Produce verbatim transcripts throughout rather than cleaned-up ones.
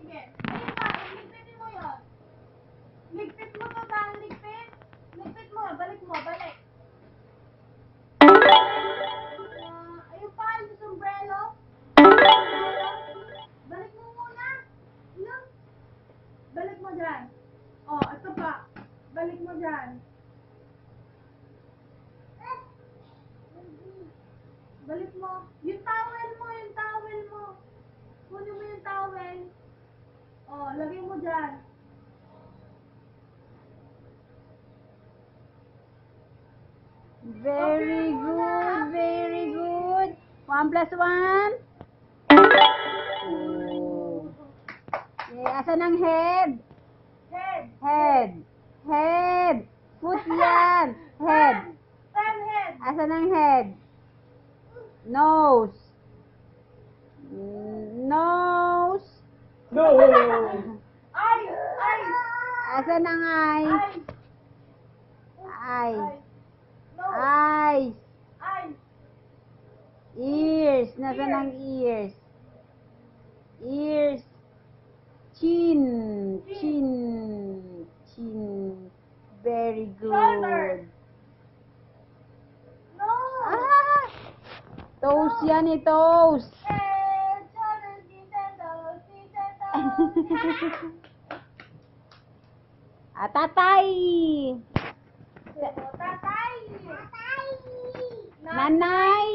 Sige. Ayun pa, ligpitin mo yun. Ligpit mo to, Dan. Ligpit. Ligpit mo. Balik mo, balik. Uh, ayun pa, yung sombrero. Sombrero. Balik mo muna. Yun. Balik mo dyan. Oh, ito pa. Balik mo dyan. Balik mo. Yung towel mo, yung towel mo. Kunin mo yung towel. Oh, lagay mo dyan. Very good, very good. One plus one. Oh. Okay, asan ang head? Head. Head. Head. Foot yan. Head. Ten head. Asan ang head? Nose. Nose. No! Eyes. Eyes. Asan ang eye? Eyes. Eye. No. Eyes. Eyes. Ears. Nasaan ang ears? Ears. Chin. Chin. Chin. Very Shoulder. good. No. Ah! Toes yan eh, toes. Head. Shoulders. Knees and toes. Knees and toes. Ah, tatay. Tatay. Tatay. Nanay.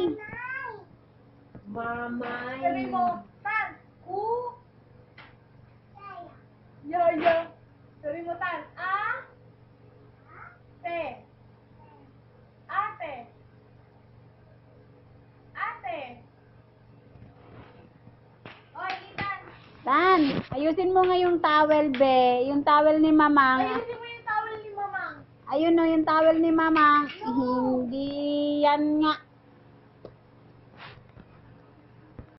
Mamay. Sabi mo, Tan. Ku. Yo, yo. Sabi mo, Tan. A. Te. Ate. Ate. Oy, Ethan. Tan, ayusin mo nga yung towel, be. Yung towel ni Mamang. Ayusin mo yung towel ni Mamang. Ayun no, yung towel ni Mamang. Hindi yan nga.